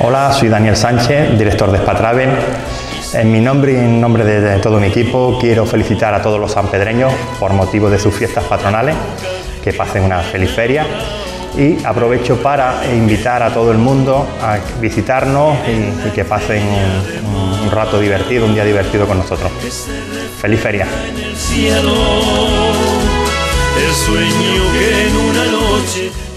Hola, soy Daniel Sánchez, director de Spa Travel. En mi nombre y en nombre de todo mi equipo quiero felicitar a todos los sanpedreños por motivo de sus fiestas patronales, que pasen una feliz feria, y aprovecho para invitar a todo el mundo a visitarnos y que pasen un rato divertido, un día divertido con nosotros. ¡Feliz feria! El sueño que en una noche